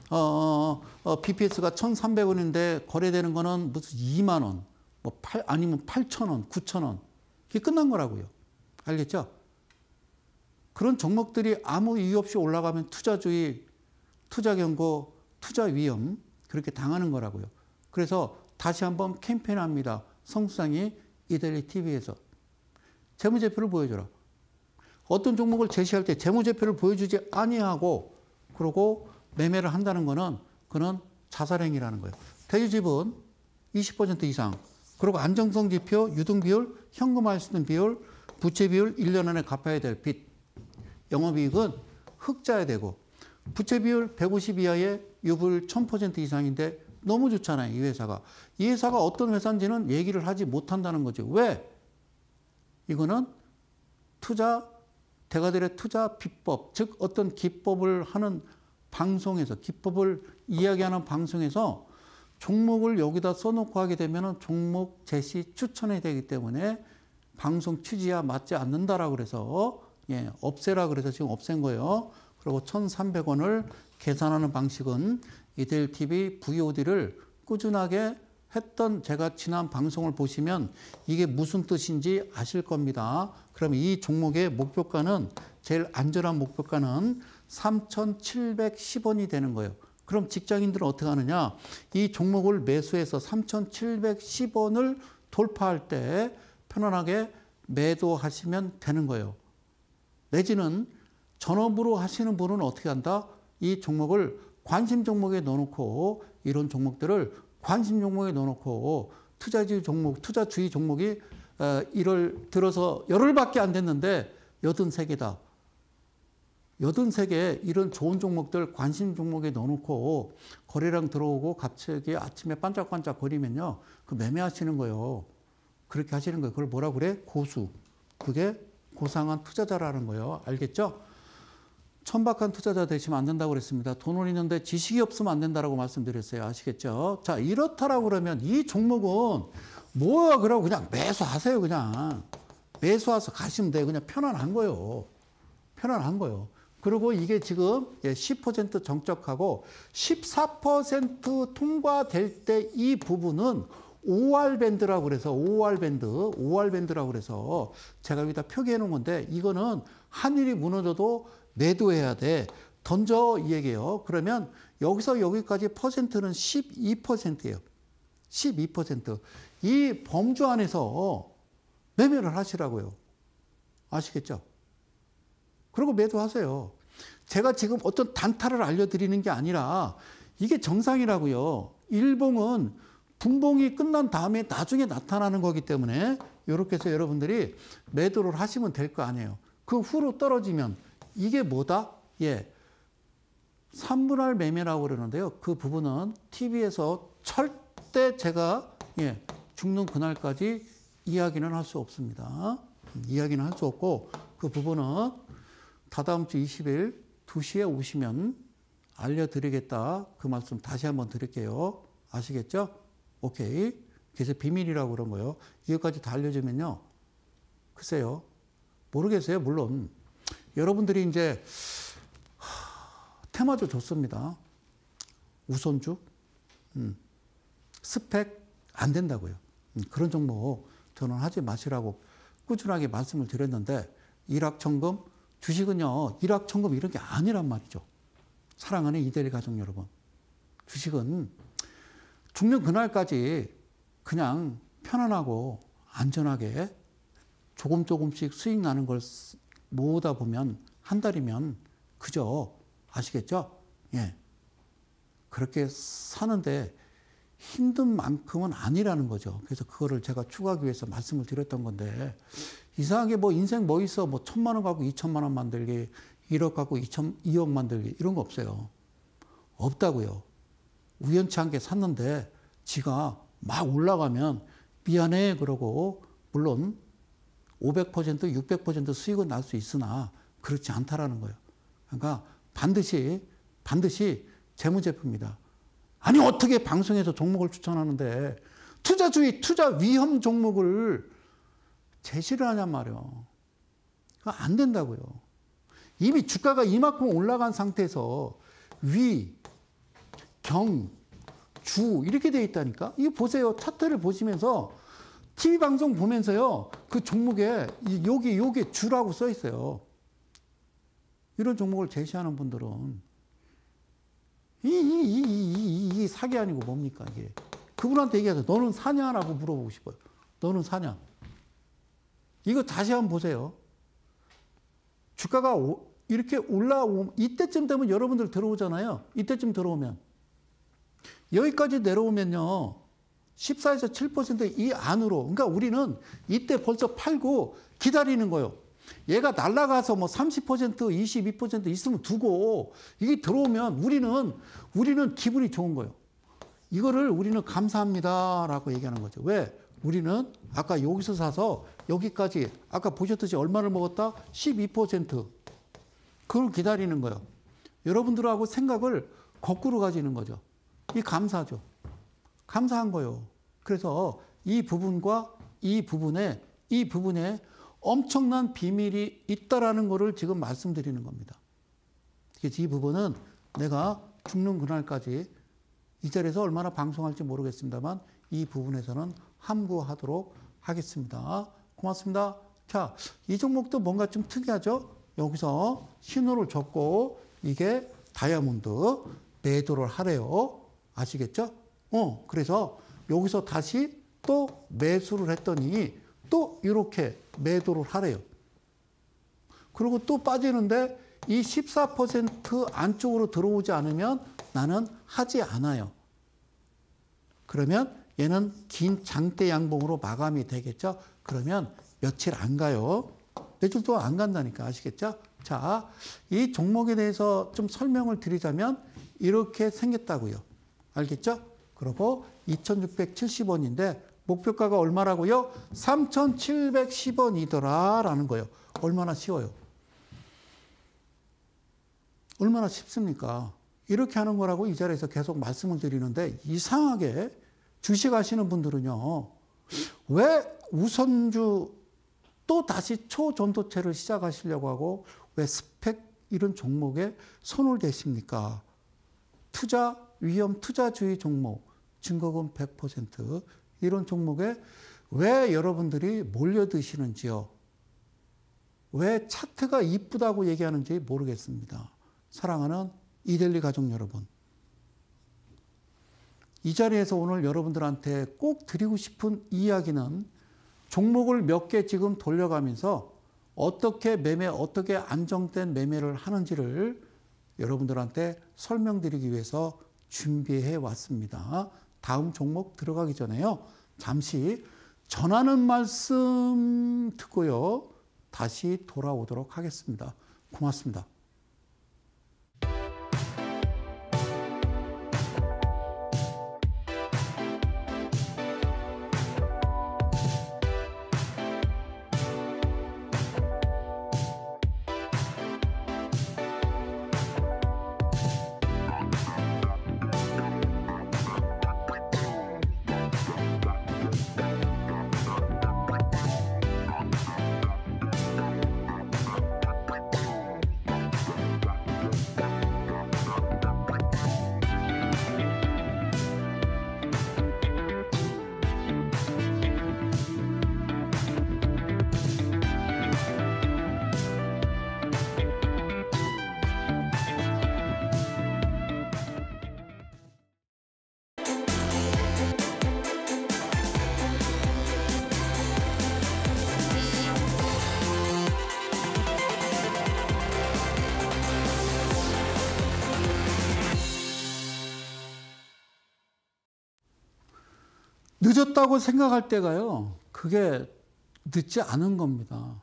BPS가 1,300원인데 거래되는 거는 무슨 2만 원, 아니면 8,000원, 9,000원. 이게 끝난 거라고요. 알겠죠? 그런 종목들이 아무 이유 없이 올라가면 투자주의, 투자 경고, 투자 위험 그렇게 당하는 거라고요. 그래서 다시 한번 캠페인합니다. 성수장이 이데일리 TV에서 재무제표를 보여줘라. 어떤 종목을 제시할 때 재무제표를 보여주지 아니하고 그러고 매매를 한다는 거는 그는 자살행위라는 거예요. 대주집은 20% 이상, 그리고 안정성 지표, 유동비율, 현금화할 수 있는 비율, 부채 비율, 1년 안에 갚아야 될 빚, 영업이익은 흑자야 되고, 부채 비율 150 이하의 유불 1000% 이상인데 너무 좋잖아요, 이 회사가. 이 회사가 어떤 회사인지는 얘기를 하지 못한다는 거죠. 왜? 이거는 대가들의 투자 비법, 즉 어떤 기법을 하는 방송에서, 기법을 이야기하는 방송에서 종목을 여기다 써놓고 하게 되면 종목 제시 추천이 되기 때문에 방송 취지와 맞지 않는다라고 그래서 없애라 그래서 지금 없앤 거예요. 그리고 1,300원을 계산하는 방식은 이데일 TV VOD를 꾸준하게 했던 제가 지난 방송을 보시면 이게 무슨 뜻인지 아실 겁니다. 그럼 이 종목의 목표가는 제일 안전한 목표가는 3,710원이 되는 거예요. 그럼 직장인들은 어떻게 하느냐? 이 종목을 매수해서 3,710원을 돌파할 때 편안하게 매도하시면 되는 거예요. 내지는 전업으로 하시는 분은 어떻게 한다? 이 종목을 관심 종목에 넣어놓고 이런 종목들을 관심 종목에 넣어놓고 투자주의 종목이 1월 들어서 열흘밖에 안 됐는데 83개다. 83개 이런 좋은 종목들 관심 종목에 넣어놓고 거래량 들어오고 갑자기 아침에 반짝반짝 거리면요. 그 매매하시는 거예요. 그렇게 하시는 거예요. 그걸 뭐라 그래? 고수. 그게 고상한 투자자라는 거예요. 알겠죠? 천박한 투자자 되시면 안 된다고 그랬습니다. 돈은 있는데 지식이 없으면 안 된다고 말씀드렸어요. 아시겠죠? 자, 이렇다라고 그러면 이 종목은 뭐야 그러고 그냥 매수하세요. 그냥 매수해서 가시면 돼요. 그냥 편안한 거예요. 편안한 거예요. 그리고 이게 지금 10% 정적하고 14% 통과될 때 이 부분은 OR밴드라고 그래서 OR밴드라고 그래서 제가 여기다 표기해 놓은 건데 이거는 한일이 무너져도 매도해야 돼. 던져 이 얘기예요. 그러면 여기서 여기까지 퍼센트는 12%예요. 12%. 이 범주 안에서 매매를 하시라고요. 아시겠죠? 그리고 매도하세요. 제가 지금 어떤 단타를 알려드리는 게 아니라 이게 정상이라고요. 일봉은 분봉이 끝난 다음에 나중에 나타나는 거기 때문에 이렇게 해서 여러분들이 매도를 하시면 될 거 아니에요. 그 후로 떨어지면 이게 뭐다? 3분할 매매라고 그러는데요. 그 부분은 TV에서 절대 제가 죽는 그날까지 이야기는 할 수 없습니다. 이야기는 할 수 없고 그 부분은 다다음 주 20일 2시에 오시면 알려드리겠다. 그 말씀 다시 한번 드릴게요. 아시겠죠? 오케이. 그래서 비밀이라고 그런 거예요. 이것까지 다 알려주면요. 글쎄요. 모르겠어요. 물론. 여러분들이 이제 테마주 좋습니다. 우선주. 스펙 안 된다고요. 그런 종목 저는 하지 마시라고 꾸준하게 말씀을 드렸는데 일확천금 주식은요. 일확천금 이런 게 아니란 말이죠. 사랑하는 이데일리 가족 여러분. 주식은 죽는 그날까지 그냥 편안하고 안전하게 조금씩 수익 나는 걸 모으다 보면 한 달이면 그죠. 아시겠죠? 그렇게 사는데 힘든 만큼은 아니라는 거죠. 그래서 그거를 제가 추구하기 위해서 말씀을 드렸던 건데 이상하게 인생 뭐 있어 1,000만 원 갖고 2,000만 원 만들기 1억 갖고 2억 만들기 이런 거 없어요. 없다고요. 우연치 않게 샀는데 지가 막 올라가면 미안해 그러고 물론 500% 600% 수익은 날 수 있으나 그렇지 않다라는 거예요. 그러니까 반드시 재무제표입니다. 아니 어떻게 방송에서 종목을 추천하는데 투자 위험 종목을 제시를 하냔 말이에요. 그거 안 된다고요. 이미 주가가 이만큼 올라간 상태에서 위, 경, 주 이렇게 되어 있다니까. 이거 보세요. 차트를 보시면서 TV 방송 보면서요. 그 종목에 여기 주라고 써 있어요. 이런 종목을 제시하는 분들은 이 사기 아니고 뭡니까 이게. 그분한테 얘기하세요. 너는 사냐라고 물어보고 싶어요. 너는 사냐. 이거 다시 한번 보세요. 주가가 이렇게 올라오면 이때쯤 되면 여러분들 들어오잖아요. 이때쯤 들어오면 여기까지 내려오면요. 14에서 7% 이 안으로. 그러니까 우리는 이때 벌써 팔고 기다리는 거예요. 얘가 날아가서 뭐 30%, 22% 있으면 두고 이게 들어오면 우리는 기분이 좋은 거예요. 이거를 우리는 감사합니다라고 얘기하는 거죠. 왜? 우리는 아까 여기서 사서 여기까지 아까 보셨듯이 얼마를 먹었다? 12%. 그걸 기다리는 거예요. 여러분들하고 생각을 거꾸로 가지는 거죠. 이 감사죠. 감사한 거예요. 그래서 이 부분과 이 부분에 엄청난 비밀이 있다라는 것을 지금 말씀드리는 겁니다. 그래서 이 부분은 내가 죽는 그날까지 이 자리에서 얼마나 방송할지 모르겠습니다만 이 부분에서는 함구하도록 하겠습니다. 고맙습니다. 자, 이 종목도 뭔가 좀 특이하죠? 여기서 신호를 줬고 이게 다이아몬드 매도를 하래요. 아시겠죠? 그래서 여기서 다시 또 매수를 했더니 또 이렇게 매도를 하래요. 그리고 또 빠지는데 이 14% 안쪽으로 들어오지 않으면 나는 하지 않아요. 그러면 얘는 긴 장대 양봉으로 마감이 되겠죠? 그러면 며칠 안 가요. 며칠 동안 안 간다니까. 아시겠죠? 자, 이 종목에 대해서 좀 설명을 드리자면 이렇게 생겼다고요. 알겠죠? 그리고 2,670원인데 목표가가 얼마라고요? 3,710원이더라 라는 거예요. 얼마나 쉬워요. 얼마나 쉽습니까? 이렇게 하는 거라고 이 자리에서 계속 말씀을 드리는데 이상하게 주식 하시는 분들은요. 왜 우선주 또 다시 초전도체를 시작하시려고 하고 왜 스펙 이런 종목에 손을 대십니까? 투자 위험 투자주의 종목 증거금 100% 이런 종목에 왜 여러분들이 몰려드시는지요? 왜 차트가 이쁘다고 얘기하는지 모르겠습니다. 사랑하는 이델리 가족 여러분. 이 자리에서 오늘 여러분들한테 꼭 드리고 싶은 이야기는 종목을 몇 개 지금 돌려가면서 어떻게 어떻게 안정된 매매를 하는지를 여러분들한테 설명드리기 위해서 준비해 왔습니다. 다음 종목 들어가기 전에요. 잠시 전하는 말씀 듣고요. 다시 돌아오도록 하겠습니다. 고맙습니다. 늦었다고 생각할 때가요. 그게 늦지 않은 겁니다.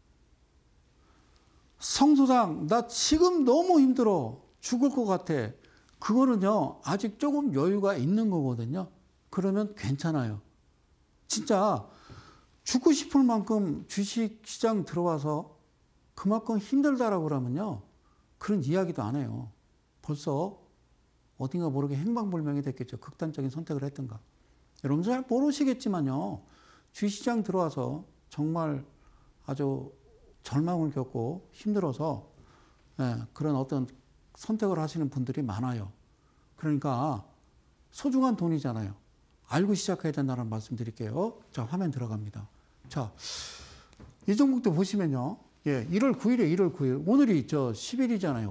성소장, 나 지금 너무 힘들어. 죽을 것 같아. 그거는요. 아직 조금 여유가 있는 거거든요. 그러면 괜찮아요. 진짜 죽고 싶을 만큼 주식시장 들어와서 그만큼 힘들다라고 그러면요. 그런 이야기도 안 해요. 벌써 어딘가 모르게 행방불명이 됐겠죠. 극단적인 선택을 했던가. 여러분들 잘 모르시겠지만요. 주식시장 들어와서 정말 아주 절망을 겪고 힘들어서 그런 어떤 선택을 하시는 분들이 많아요. 그러니까 소중한 돈이잖아요. 알고 시작해야 된다는 말씀 드릴게요. 자, 화면 들어갑니다. 자, 이 종목도 보시면요. 예, 1월 9일에 1월 9일. 오늘이 10일이잖아요.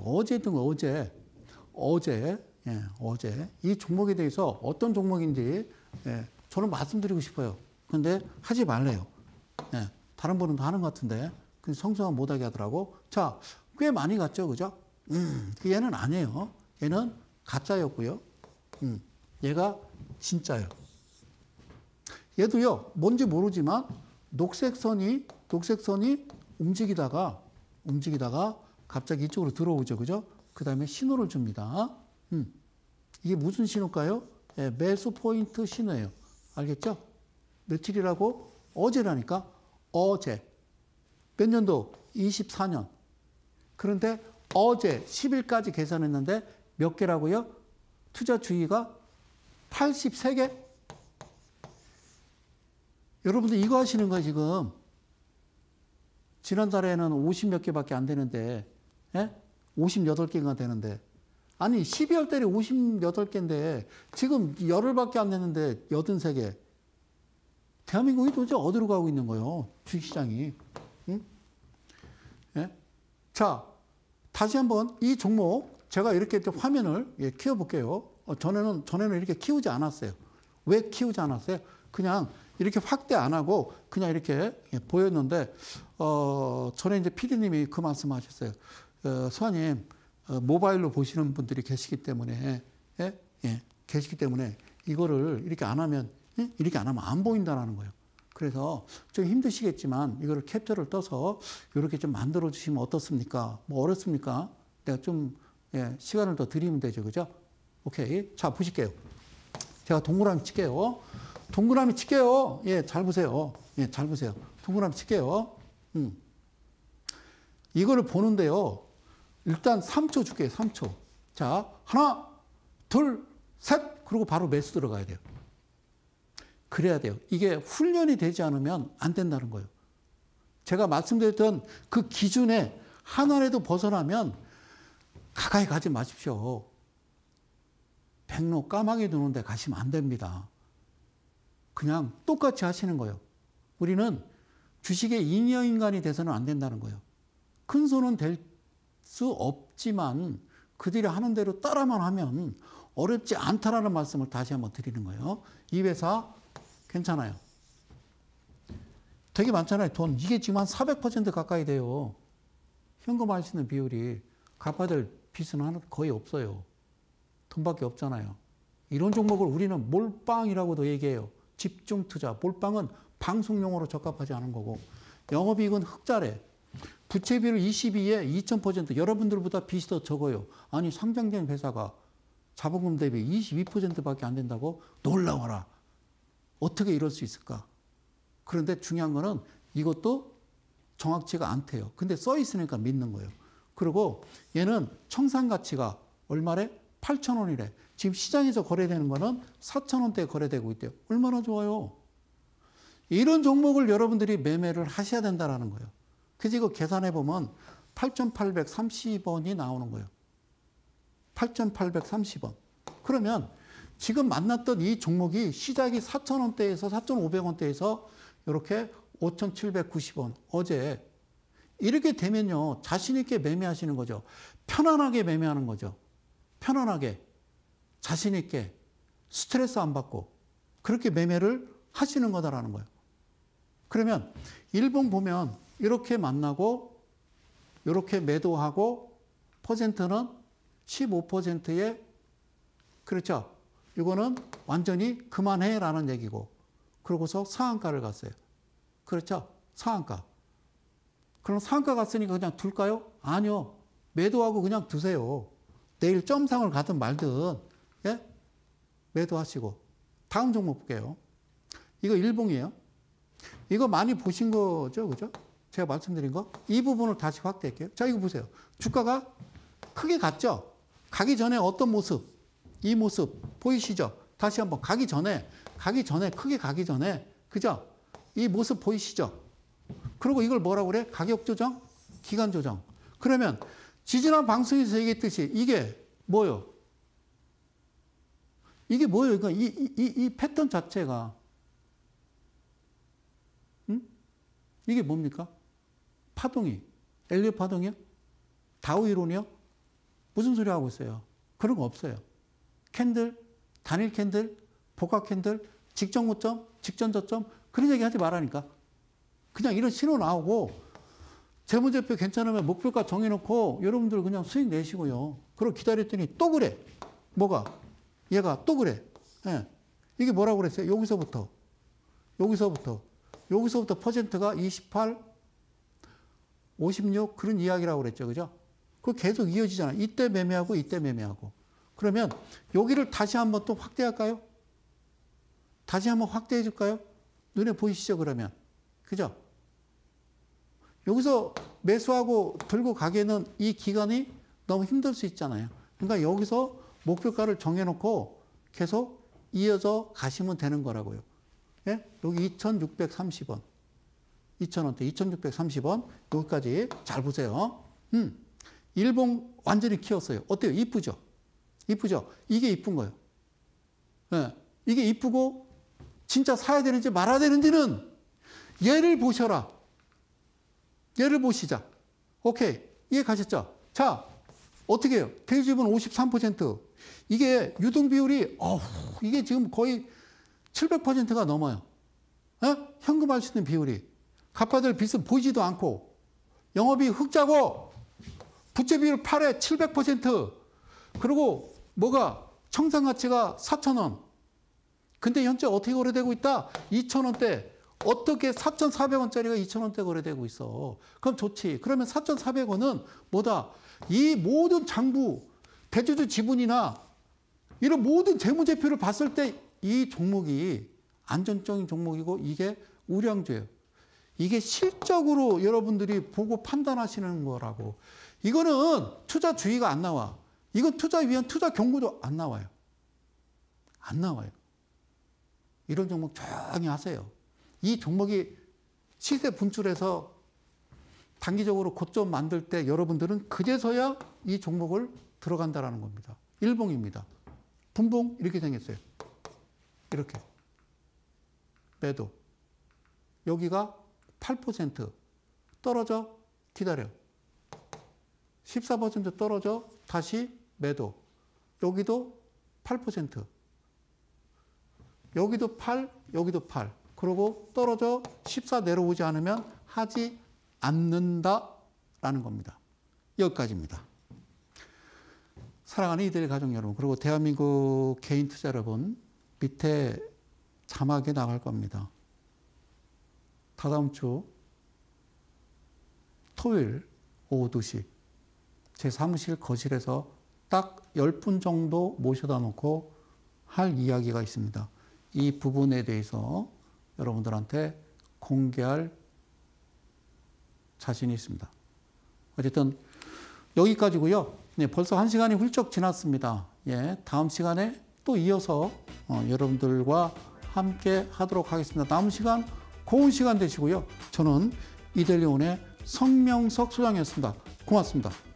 어제. 이 종목에 대해서 어떤 종목인지, 저는 말씀드리고 싶어요. 근데 하지 말래요. 다른 분은 하는 것 같은데, 성성은 못하게 하더라고. 자, 꽤 많이 갔죠. 그죠? 얘는 아니에요. 얘는 가짜였고요. 얘가 진짜예요. 얘도요, 뭔지 모르지만, 녹색선이 움직이다가 갑자기 이쪽으로 들어오죠. 그죠? 그 다음에 신호를 줍니다. 이게 무슨 신호일까요? 매수 포인트 신호예요. 알겠죠? 며칠이라고? 어제라니까? 어제. 몇 년도? 24년. 그런데 어제 10일까지 계산했는데 몇 개라고요? 투자 주의가 83개? 여러분들 이거 하시는 거 지금. 지난달에는 50몇 개밖에 안 되는데, 58개가 되는데. 아니, 12월 달에 58개인데, 지금 열흘밖에 안 됐는데, 83개. 대한민국이 도대체 어디로 가고 있는 거예요? 주식시장이. 응? 자, 다시 한번 이 종목, 제가 이렇게 화면을 키워볼게요. 전에는 이렇게 키우지 않았어요. 왜 키우지 않았어요? 그냥 이렇게 확대 안 하고 그냥 이렇게 보였는데, 전에 이제 PD님이 그 말씀 하셨어요. 수아님, 모바일로 보시는 분들이 계시기 때문에, 계시기 때문에 이거를 이렇게 안 하면 안 보인다라는 거예요. 그래서 좀 힘드시겠지만 이거를 캡처를 떠서 이렇게 좀 만들어 주시면 어떻습니까? 뭐 어렵습니까? 내가 좀 시간을 더 드리면 되죠. 그죠? 오케이. 자, 보실게요. 제가 동그라미 칠게요. 동그라미 칠게요. 예, 잘 보세요. 예, 잘 보세요. 동그라미 칠게요. 이거를 보는데요. 일단 3초 줄게요. 3초. 자, 하나, 둘, 셋. 그리고 바로 매수 들어가야 돼요. 그래야 돼요. 이게 훈련이 되지 않으면 안 된다는 거예요. 제가 말씀드렸던 그 기준에 하나라도 벗어나면 가까이 가지 마십시오. 백로 까마귀 두는 데 가시면 안 됩니다. 그냥 똑같이 하시는 거예요. 우리는 주식의 인여인간이 돼서는 안 된다는 거예요. 큰 손은 될 수 없지만 그들이 하는 대로 따라만 하면 어렵지 않다라는 말씀을 다시 한번 드리는 거예요. 이 회사 괜찮아요. 되게 많잖아요. 돈. 이게 지금 한 400% 가까이 돼요. 현금할 수 있는 비율이. 갚아야 될 빚은 거의 없어요. 돈밖에 없잖아요. 이런 종목을 우리는 몰빵이라고도 얘기해요. 집중 투자. 몰빵은 방송용으로 적합하지 않은 거고. 영업이익은 흑자래. 부채 비율 22에 2000%. 여러분들보다 빚이 더 적어요. 아니, 상장된 회사가 자본금 대비 22%밖에 안 된다고? 놀라워라. 어떻게 이럴 수 있을까? 그런데 중요한 거는 이것도 정확치가 않대요. 근데 써 있으니까 믿는 거예요. 그리고 얘는 청산 가치가 얼마래? 8,000원이래. 지금 시장에서 거래되는 거는 4,000원대에 거래되고 있대요. 얼마나 좋아요. 이런 종목을 여러분들이 매매를 하셔야 된다는 거예요. 그래서 이거 계산해 보면 8,830원이 나오는 거예요. 8,830원. 그러면 지금 만났던 이 종목이 시작이 4,000원대에서 4,500원대에서 이렇게 5,790원. 어제 이렇게 되면요. 자신 있게 매매하시는 거죠. 편안하게 매매하는 거죠. 편안하게. 자신 있게. 스트레스 안 받고. 그렇게 매매를 하시는 거다라는 거예요. 그러면 일봉 보면 이렇게 만나고 이렇게 매도하고 퍼센트는 15%에 그렇죠. 이거는 완전히 그만해라는 얘기고 그러고서 상한가를 갔어요. 그렇죠. 상한가. 그럼 상한가 갔으니까 그냥 둘까요? 아니요. 매도하고 그냥 두세요. 내일 점상을 가든 말든 매도하시고. 다음 종목 볼게요. 이거 일봉이에요. 이거 많이 보신 거죠. 그죠? 제가 말씀드린 거. 이 부분을 다시 확대할게요. 자, 이거 보세요. 주가가 크게 갔죠? 가기 전에 어떤 모습? 이 모습 보이시죠? 다시 한번 가기 전에 크게 가기 전에 그죠? 이 모습 보이시죠? 그리고 이걸 뭐라고 그래? 가격 조정? 기간 조정. 그러면 지지난 방송에서 얘기했듯이 이게 뭐요? 이게 뭐예요? 그러니까 이 패턴 자체가 이게 뭡니까? 파동이 엘리엇 파동이요? 다우 이론이요? 무슨 소리 하고 있어요? 그런 거 없어요. 캔들, 단일 캔들, 복합 캔들, 직전 고점, 직전 저점 그런 얘기 하지 말라니까. 그냥 이런 신호 나오고 재무제표 괜찮으면 목표가 정해놓고 여러분들 그냥 수익 내시고요. 그리고 기다렸더니 또 그래. 뭐가? 얘가 또 그래. 예. 이게 뭐라고 그랬어요? 여기서부터 퍼센트가 28, 56 그런 이야기라고 그랬죠. 그죠? 그거 계속 이어지잖아. 이때 매매하고 이때 매매하고. 그러면 여기를 다시 한번 또 확대할까요? 다시 한번 확대해 줄까요? 눈에 보이시죠? 그러면. 그죠? 여기서 매수하고 들고 가기에는 이 기간이 너무 힘들 수 있잖아요. 그러니까 여기서 목표가를 정해놓고 계속 이어져 가시면 되는 거라고요. 예? 여기 2,630원. 2,000원대, 2,630원. 여기까지 잘 보세요. 일봉 완전히 키웠어요. 어때요? 이쁘죠? 이쁘죠? 이게 이쁜 거예요. 예. 이게 이쁘고 진짜 사야 되는지 말아야 되는지는 얘를 보셔라. 얘를 보시자. 오케이. 이해 가셨죠? 자, 어떻게 해요? 대주주분 53%. 이게 유동 비율이, 이게 지금 거의 700%가 넘어요. 에? 현금할 수 있는 비율이. 갚아야 될 빚은 보이지도 않고, 영업이 흑자고, 부채 비율 8에 700%. 그리고 뭐가? 청산가치가 4,000원. 근데 현재 어떻게 거래되고 있다? 2,000원대. 어떻게 4,400원짜리가 2,000원대 거래되고 있어. 그럼 좋지. 그러면 4,400원은 뭐다? 이 모든 장부, 대주주 지분이나 이런 모든 재무제표를 봤을 때 이 종목이 안전적인 종목이고 이게 우량주예요. 이게 실적으로 여러분들이 보고 판단하시는 거라고. 이거는 투자 주의가 안 나와. 이건 투자에 위한 투자 경고도 안 나와요. 안 나와요. 이런 종목 조용히 하세요. 이 종목이 시세 분출해서 단기적으로 고점 만들 때 여러분들은 그제서야 이 종목을 들어간다라는 겁니다. 일봉입니다. 분봉 이렇게 생겼어요. 이렇게. 매도. 여기가 8% 떨어져 기다려. 14% 떨어져 다시 매도. 여기도 8%. 여기도 8, 여기도 8. 그리고 떨어져 14 내려오지 않으면 하지 않는다라는 겁니다. 여기까지입니다. 사랑하는 이들 가족 여러분, 그리고 대한민국 개인 투자 여러분, 밑에 자막에 나갈 겁니다. 다다음 주 토요일 오후 2시 제 사무실 거실에서 딱 10분 정도 모셔다 놓고 할 이야기가 있습니다. 이 부분에 대해서 여러분들한테 공개할 자신이 있습니다. 어쨌든 여기까지고요. 네, 벌써 1시간이 훌쩍 지났습니다. 예, 다음 시간에 또 이어서 여러분들과 함께 하도록 하겠습니다. 남은 시간 고운 시간 되시고요. 저는 이델리온의 성명석 소장이었습니다. 고맙습니다.